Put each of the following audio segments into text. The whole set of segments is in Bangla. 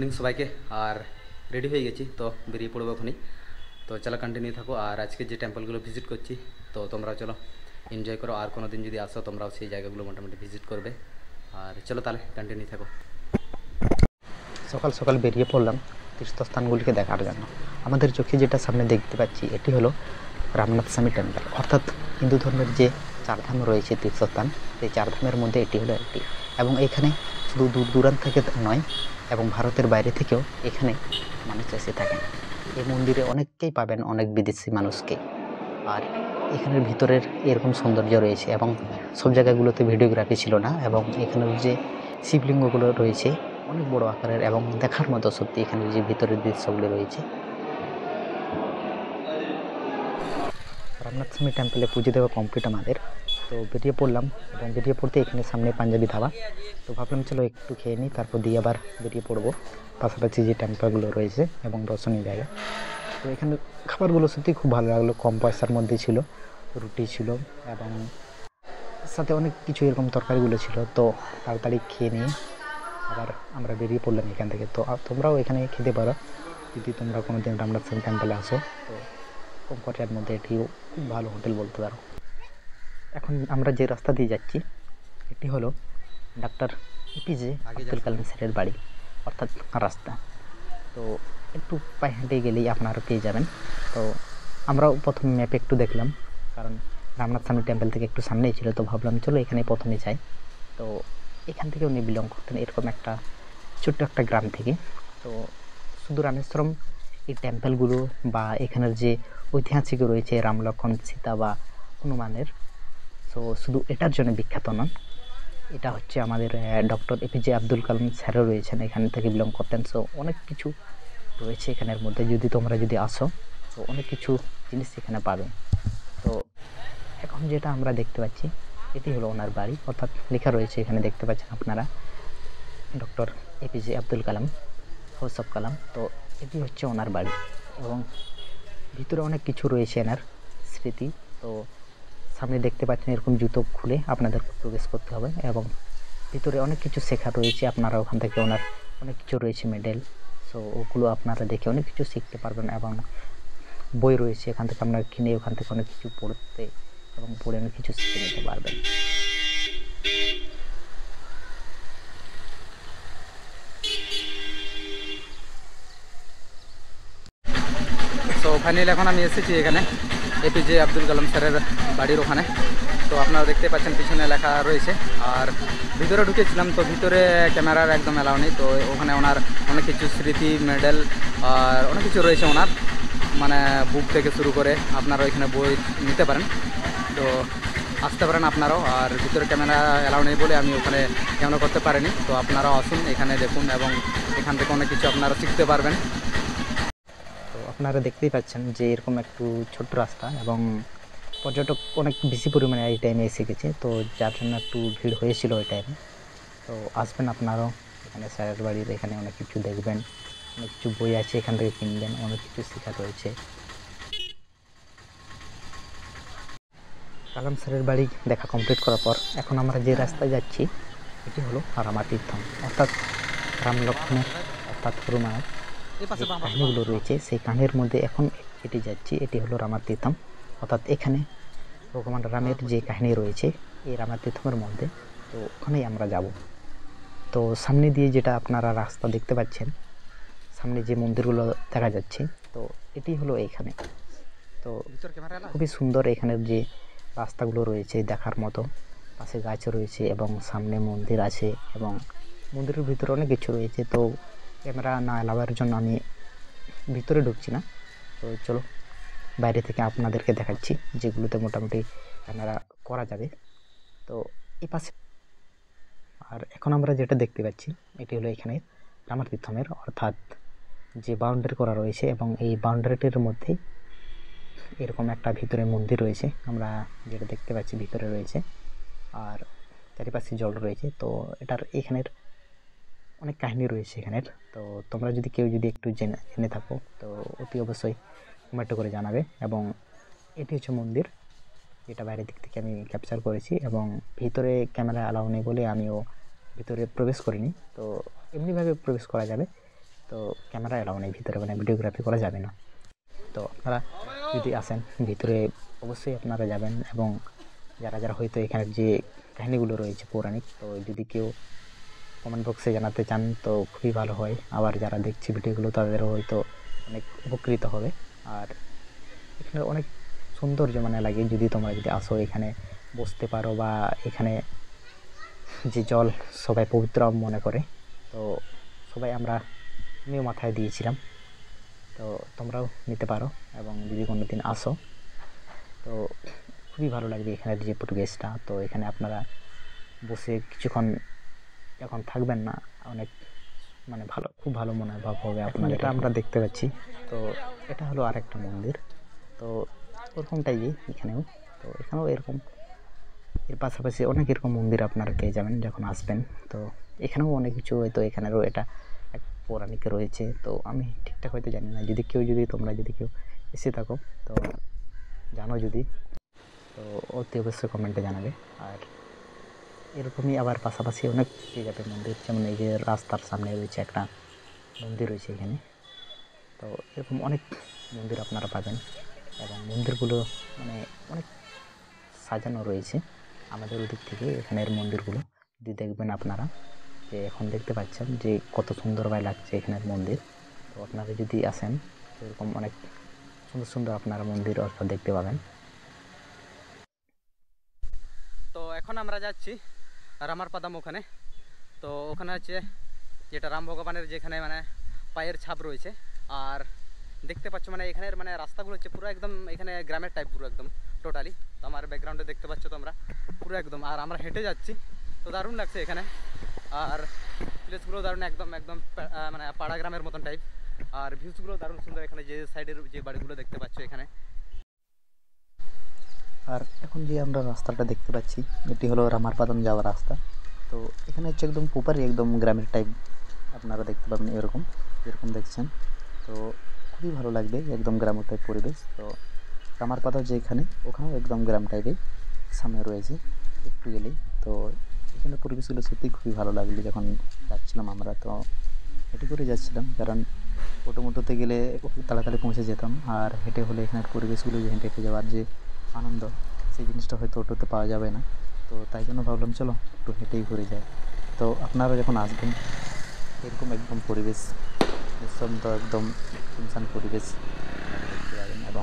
মর্নিং সবাইকে। আর রেডি হয়ে গেছি, তো বেরিয়ে পড়বো এখনই। তো চলো কন্টিনিউ থাকো। আর আজকে যে টেম্পলগুলো ভিজিট করছি, তো তোমরাও চলো এনজয় করো। আর কোনো দিন যদি আসো তোমরাও সেই জায়গাগুলো মোটামুটি ভিজিট করবে। আর চলো তাহলে কন্টিনিউ থাকো। সকাল সকাল বেরিয়ে পড়লাম তীর্থস্থানগুলিকে দেখার জন্য। আমাদের চোখে যেটা সামনে দেখতে পাচ্ছি এটি হলো রামনাথ স্বামী টেম্পল, অর্থাৎ হিন্দু ধর্মের যে চারধাম রয়েছে তীর্থস্থান, সেই চারধামের মধ্যে এটি হলো একটি। এবং এখানে শুধু দূর দূরান্ত থেকে নয়, এবং ভারতের বাইরে থেকেও এখানে মানুষ এসে থাকেন। এই মন্দিরে অনেককেই পাবেন, অনেক বিদেশি মানুষকে। আর এখানের ভিতরের এরকম সৌন্দর্য রয়েছে, এবং সব জায়গাগুলোতে ভিডিওগ্রাফি ছিল না। এবং এখানের যে শিবলিঙ্গগুলো রয়েছে অনেক বড় আকারের, এবং দেখার মতো সত্যি এখানে যে ভিতরের দৃশ্যগুলো রয়েছে। রামনাথ স্বামী টেম্পলে পুজো দেওয়া কমপ্লিট আমাদের। তো বেরিয়ে পড়লাম, এবং বেরিয়ে পড়তে এখানে সামনে পাঞ্জাবি ধাবা। তো ভাবলাম চলো একটু খেয়ে নিই, তারপর দিয়ে আবার বেরিয়ে পড়বো পাশাপাশি যে টেম্পলগুলো রয়েছে এবং দর্শনীয় জায়গা। তো এখানে খাবারগুলো সত্যি খুব ভালো লাগলো, কম পয়সার মধ্যে ছিল। রুটি ছিল এবং সাথে অনেক কিছু এরকম তরকারিগুলো ছিল। তো তাড়াতাড়ি খেয়ে নিয়ে আবার আমরা বেরিয়ে পড়লাম এখান থেকে। তো তোমরাও এখানে খেতে পারো যদি তোমরা কোনোদিন রামনাথ স্বামী টেম্পলে আসো। তো কম খরচার মধ্যে এটিও খুব ভালো হোটেল বলতে পারো। এখন আমরা যে রাস্তা দিয়ে যাচ্ছি এটি হলো ডাক্তার এপিজে আব্দুল কালাম স্যারের বাড়ি, অর্থাৎ রাস্তা। তো একটু পায়ে হেঁটে গেলেই আপনারা পেয়ে যাবেন। তো আমরাও প্রথম ম্যাপে একটু দেখলাম, কারণ রামনাথ স্বামী টেম্পল থেকে একটু সামনেই ছিল। তো ভাবলাম চলো এখানে প্রথমে যাই। তো এখান থেকে উনি বিলং করতেন এরকম একটা ছোট্ট একটা গ্রাম থেকে। তো শুধু রামেশ্বরম এই টেম্পলগুলো বা এখানের যে ঐতিহাসিক রয়েছে রাম লক্ষ্মণ সীতা বা হনুমানের, সো শুধু এটার জন্য বিখ্যাত নন। এটা হচ্ছে আমাদের ডক্টর এপিজে আব্দুল কালাম স্যারও রয়েছেন, এখান থেকে বিলং করতেন। সো অনেক কিছু রয়েছে এখানের মধ্যে, যদি আসো তো অনেক কিছু জিনিস এখানে পাবে। তো এখন যেটা আমরা দেখতে পাচ্ছি এটি হলো ওনার বাড়ি, অর্থাৎ লেখা রয়েছে এখানে দেখতে পাচ্ছেন আপনারা doctor APJ Abdul Kalam, house of Kalam. তো এটি হচ্ছে ওনার বাড়ি, এবং ভিতরে অনেক কিছু রয়েছে এনার স্মৃতি। তো সামনে দেখতে পাচ্ছেন এরকম জুতো খুলে আপনাদের প্রবেশ করতে হবে, এবং ভিতরে অনেক কিছু শেখা রয়েছে। আপনারা ওখান থেকে ওনার অনেক কিছু রয়েছে মেডেল, সো ওগুলো আপনারা দেখে অনেক কিছু শিখতে পারবেন। এবং বই রয়েছে এখান থেকে আপনারা কিনে ওখান থেকে অনেক কিছু পড়তে এবং পড়ে অনেক কিছু শিখে নিতে পারবেন। তো ফাইনালি এখন আমি এসেছি এখানে এপিজে আব্দুল কালাম স্যারের বাড়ির ওখানে। তো আপনারা দেখতে পাচ্ছেন পিছনে লেখা রয়েছে। আর ভিতরে ঢুকেছিলাম, তো ভিতরে ক্যামেরার একদম অ্যালাউ নেই। তো ওখানে ওনার অনেক কিছু স্মৃতি, মেডেল আর অনেক কিছু রয়েছে ওনার, মানে বুক থেকে শুরু করে আপনারা ওইখানে বই নিতে পারেন। তো আসতে পারেন আপনারাও। আর ভিতরে ক্যামেরা অ্যালাউ নেই বলে আমি ওখানে ক্যামেরা করতে পারিনি। তো আপনারাও আসুন, এখানে দেখুন এবং এখান থেকে অনেক কিছু আপনারা শিখতে পারবেন। তো আপনারা দেখতেই পাচ্ছেন যে এরকম একটু ছোট্ট রাস্তা, এবং পর্যটক অনেক বেশি পরিমাণে এই টাইমে এসে গেছে, তো যার জন্য একটু ভিড় হয়েছিল ওই টাইমে। তো আসবেন আপনারাও এখানে স্যারের বাড়ির, এখানে অনেক কিছু দেখবেন, অনেক কিছু বই আছে এখান থেকে কিনবেন, অনেক কিছু শেখা রয়েছে। কালাম স্যারের বাড়ি দেখা কমপ্লিট করার পর এখন আমরা যে রাস্তায় যাচ্ছি এটি হলো রামাতীর্থম, অর্থাৎ রাম লক্ষ্মণের অর্থাৎ হনুমানের যে কাহিনীগুলো রয়েছে সেই কাহিনীর মধ্যে এখন এটি যাচ্ছি। এটি হলো রামাতীর্থম, অর্থাৎ এখানে ভগবান রামের যে কাহিনী রয়েছে এই রামাতীর্থমের মধ্যে। তো ওখানেই আমরা যাব। তো সামনে দিয়ে যেটা আপনারা রাস্তা দেখতে পাচ্ছেন, সামনে যে মন্দিরগুলো দেখা যাচ্ছে, তো এটি হলো এইখানে। তো খুবই সুন্দর এখানের যে রাস্তাগুলো রয়েছে দেখার মতো, পাশে গাছ রয়েছে এবং সামনে মন্দির আছে, এবং মন্দিরের ভিতরে অনেক কিছু রয়েছে। তো ক্যামেরা না এলাওয়ার জন্য আমি ভিতরে ঢুকছি না। তো চলো বাইরে থেকে আপনাদেরকে দেখাচ্ছি যেগুলোতে মোটামুটি ক্যামেরা করা যাবে। তো এই পাশে আর এখন আমরা যেটা দেখতে পাচ্ছি এটি হলো এখানে রামাতীর্থমের, অর্থাৎ যে বাউন্ডারি করা রয়েছে, এবং এই বাউন্ডারিটির মধ্যে এরকম একটা ভিতরে মন্দির রয়েছে আমরা যেটা দেখতে পাচ্ছি ভিতরে রয়েছে, আর চারিপাশে জল রয়েছে। তো এটার এখানের অনেক কাহিনী রয়েছে এখানের। তো তোমরা যদি কেউ যদি একটু জেনে থাকো তো অতি অবশ্যই কমেন্ট করে জানাবে। এবং এটি হচ্ছে মন্দির, যেটা বাইরের দিক থেকে আমি ক্যাপচার করেছি, এবং ভিতরে ক্যামেরা অ্যালাউ নেই বলে আমিও ভিতরে প্রবেশ করিনি। তো এমনিভাবে প্রবেশ করা যাবে। তো ক্যামেরা এলাও নেই ভিতরে, মানে ভিডিওগ্রাফি করা যাবে না। তো আপনারা যদি আসেন ভিতরে অবশ্যই আপনারা যাবেন, এবং যারা যারা হয়তো এখানের যে কাহিনিগুলো রয়েছে পৌরাণিক, তো যদি কেউ কমেন্ট বক্সে জানাতে চান তো খুবই ভালো হয়। আবার যারা দেখছে ভিডিওগুলো তাদেরও হয়তো অনেক উপকৃত হবে। আর এখানে অনেক সৌন্দর্য মানে লাগে, যদি তোমরা যদি আসো এখানে বসতে পারো, বা এখানে যে জল সবাই পবিত্র মনে করে, তো সবাই আমিও মাথায় দিয়েছিলাম। তো তোমরাও নিতে পারো, এবং যদি কোনো দিন আসো তো খুবই ভালো লাগবে এখানের যে পরিবেশটা। তো এখানে আপনারা বসে কিছুক্ষণ যখন থাকবেন না, অনেক মানে ভালো, খুব ভালো মনোভাব হবে আপনার। এটা আমরা দেখতে পাচ্ছি, তো এটা হলো আরেকটা মন্দির। তো ওরকমটাই এখানেও, তো এখানেও এরকম, এর পাশাপাশি অনেক এরকম মন্দির আপনারা পেয়ে যাবেন যখন আসবেন। তো এখানেও অনেক কিছু হয়তো এখানেরও এটা এক পৌরাণিক রয়েছে। তো আমি ঠিকঠাক হয়তো জানি না, তোমরা যদি কেউ এসে থাকো তো জানো যদি, তো অতি অবশ্যই কমেন্টে জানাবে। আর এরকমই আবার পাশাপাশি অনেক পেয়ে যাবে মন্দির, যেমন এই যে রাস্তার সামনে রয়েছে একটা মন্দির রয়েছে এখানে। তো এরকম অনেক মন্দির আপনারা পাবেন, এবং মন্দিরগুলো মানে অনেক সাজানো রয়েছে আমাদের ওদিক থেকে। এখানের মন্দিরগুলো যদি দেখবেন আপনারা, যে এখন দেখতে পাচ্ছেন যে কত সুন্দরভাবে লাগছে এখানের মন্দির। তো আপনারা যদি আসেন তো এরকম অনেক সুন্দর সুন্দর আপনারা মন্দির অর্থাৎ দেখতে পাবেন। তো এখন আমরা যাচ্ছি রামারপাদাম ওখানে। তো ওখানে হচ্ছে যেটা রাম ভগবানের যেখানে মানে পায়ের ছাপ রয়েছে। আর দেখতে পাচ্ছ মানে এখানের মানে রাস্তাগুলো হচ্ছে পুরো একদম এখানে গ্রামের টাইপ, পুরো একদম টোটালি। তো আমার ব্যাকগ্রাউন্ডে দেখতে পাচ্ছ তোমরা পুরো একদম, আর আমরা হেঁটে যাচ্ছি, তো দারুণ লাগছে এখানে। আর প্লেসগুলো দারুণ, একদম একদম মানে পাড়া গ্রামের মতন টাইপ। আর ভিউজগুলো দারুণ সুন্দর, এখানে যে সাইডের যে বাড়িগুলো দেখতে পাচ্ছ এখানে। আর এখন যে আমরা রাস্তাটা দেখতে পাচ্ছি এটি হলো রামারপাদাম যাওয়ার রাস্তা। তো এখানে হচ্ছে একদম প্রপারই একদম গ্রামের টাইপ আপনারা দেখতে পাবেন, এরকম দেখছেন। তো খুবই ভালো লাগবে, একদম গ্রামের টাইপ পরিবেশ। তো রামারপাদা যেখানে, ওখানেও একদম গ্রাম টাইপের সামনে রয়েছে একটু গেলেই। তো এখানে পরিবেশগুলো সত্যিই খুবই ভালো লাগলো যখন যাচ্ছিলাম আমরা। তো হেঁটে করে যাচ্ছিলাম, কারণ মোটোতে গেলে তাড়াতাড়ি পৌঁছে যেতাম, আর হেঁটে হলে এখানের পরিবেশগুলো যে হেঁটে হেঁটে যাওয়ার যে আনন্দ, সেই জিনিসটা হয়তো অটোতে পাওয়া যাবে না। তো তাই জন্য ভাবলাম চলো একটু হেঁটেই ঘুরে যায়। তো আপনারা যখন আসবেন এরকম একদম পরিবেশ নিঃশব্দ, একদম শুনশান পরিবেশ দেখতে পাবেন। এবং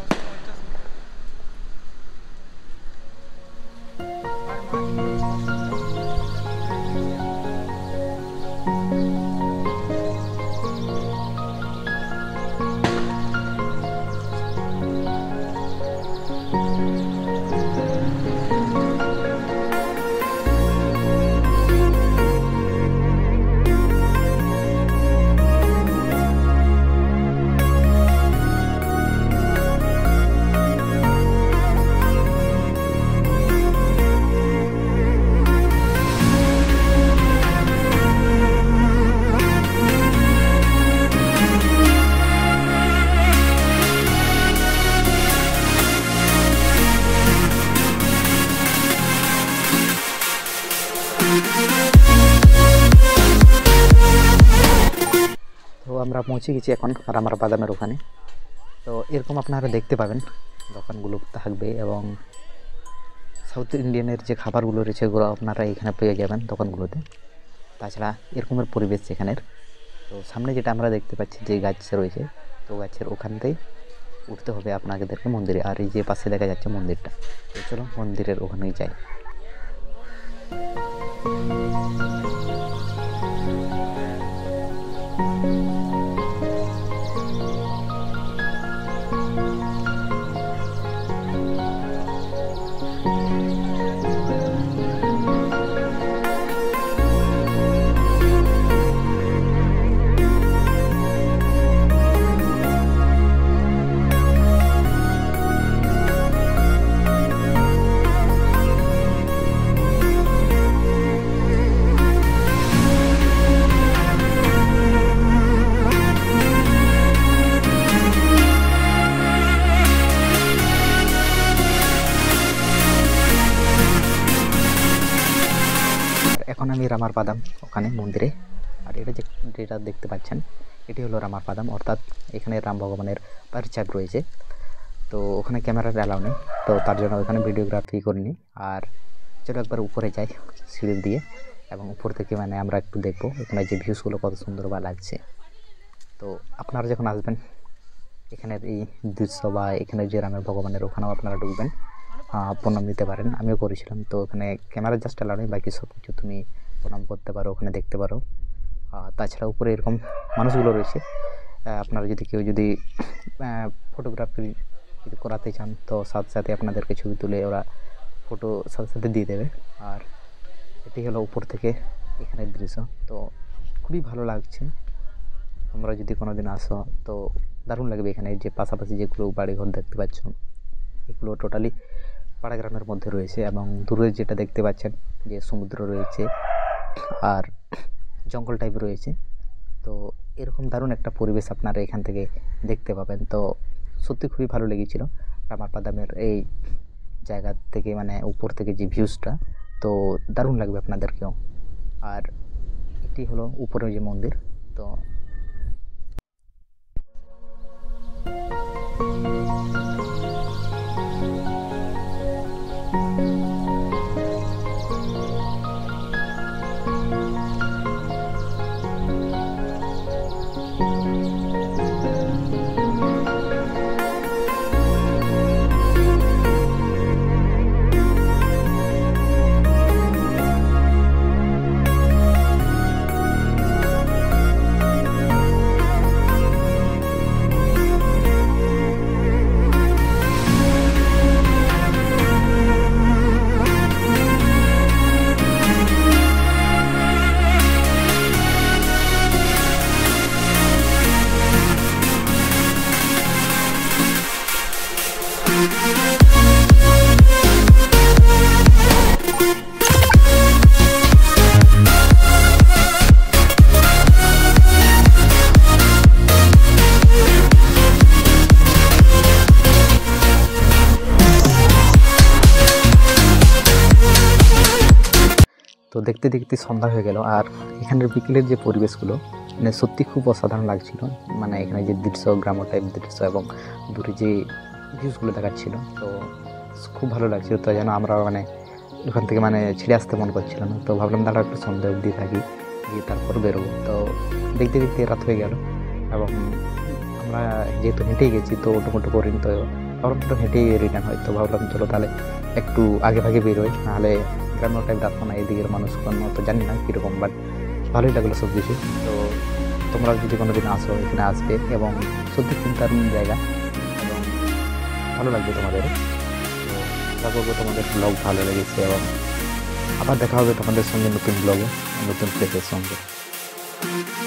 তো আমরা পৌঁছে গেছি এখন রামারপাদামের ওখানে। তো এরকম আপনারা দেখতে পাবেন দোকানগুলো থাকবে, এবং সাউথ ইন্ডিয়ানের যে খাবারগুলো রয়েছে এগুলো আপনারা এখানে পেয়ে যাবেন দোকানগুলোতে। তাছাড়া এরকমের পরিবেশ এখানের। তো সামনে যেটা আমরা দেখতে পাচ্ছি যে গাছ রয়েছে, তো গাছের ওখানতেই উঠতে হবে আপনাদেরকে মন্দিরে। আর এই যে পাশে দেখা যাচ্ছে মন্দিরটা, তো চলো মন্দিরের ওখানেই যাই। এখন আমি রামারপাদাম ওখানে মন্দিরে। আর এটা যেটা দেখতে পাচ্ছেন এটি হলো রামারপাদাম, অর্থাৎ এখানে রাম ভগবানের পরিচাক রয়েছে। তো ওখানে ক্যামেরার অ্যালাউ নেই, তো তার জন্য ওখানে ভিডিওগ্রাফি করিনি। আর চলো একবার উপরে যাই সিঁড়ি দিয়ে, এবং উপর থেকে মানে আমরা একটু দেখবো এখানে যে ভিউসগুলো কত সুন্দর বা লাগছে। তো আপনারা যখন আসবেন এখানের এই দৃশ্য বা এখানে যে রামের ভগবানের ওখানেও আপনারা ঢুকবেন, প্রণাম নিতে পারেন। আমিও করেছিলাম। তো ওখানে ক্যামেরা জাস্ট অ্যালাউ নেই, বাকি সব কিছু তুমি প্রণাম করতে পারো, ওখানে দেখতে পারো। তাছাড়া উপরে এরকম মানুষগুলো রয়েছে, আপনারা যদি কেউ যদি ফটোগ্রাফি যদি করাতে চান তো সাথে সাথে আপনাদেরকে ছবি তুলে ওরা ফটো সাথে সাথে দিয়ে দেবে। আর এটি হলো উপর থেকে এখানের দৃশ্য, তো খুবই ভালো লাগছে। তোমরা যদি কোনো দিন আসো তো দারুণ লাগবে। এখানে যে পাশাপাশি যেগুলো বাড়িঘর দেখতে পাচ্ছ এগুলো টোটালি পাড়া গ্রামের মধ্যে রয়েছে, এবং দূরে যেটা দেখতে পাচ্ছেন যে সমুদ্র রয়েছে আর জঙ্গল টাইপ রয়েছে। তো এরকম দারুণ একটা পরিবেশ আপনারা এখান থেকে দেখতে পাবেন। তো সত্যি খুবই ভালো লেগেছিল রামারপাদামের এই জায়গা থেকে, মানে উপর থেকে যে ভিউজটা, তো দারুণ লাগবে আপনাদেরকেও। আর এটি হলো উপরে যে মন্দির। তো তো দেখতে দেখতে সন্ধ্যা হয়ে গেল, আর এখানের বিকেলের যে পরিবেশগুলো মানে সত্যি খুব অসাধারণ লাগছিল। মানে এখানে যে দৃশ্য, গ্রাম্য টাইপ দৃশ্য এবং দূরে যে ভিউসগুলো দেখাচ্ছিল, তো খুব ভালো লাগছিল। তো যেন আমরা মানে ওখান থেকে মানে ছেড়ে আসতে মন করছিল না। তো ভাবলাম দাঁড়া একটু সন্ধ্যা অবধি থাকি, গিয়ে তারপর বেরোবো। তো দেখতে দেখতে রাত হয়ে গেল, এবং আমরা যেহেতু হেঁটেই গেছি তো ওটুকুটো করিনি, তো ভাবলাম একটু হেঁটেই রিটার্ন হয়। তো ভাবলাম চলো তাহলে একটু আগে ভাগে বেরোই, নাহলে গ্রাম্য টাইপ রাস্তা না, এদিকের মানুষ তো জানি না কীরকম, বাট ভালোই লাগলো সব কিছু। তো তোমরা যদি কোনো দিন আসো এখানে আসবে, এবং সত্যি খুব দারুণ জায়গা এবং ভালো লাগবে তোমাদের। তো আশা করবো তোমাদের ব্লগ ভালো লেগেছে, এবং আবার দেখা হবে তোমাদের সঙ্গে নতুন ব্লগে, নতুন প্লেসের সঙ্গে।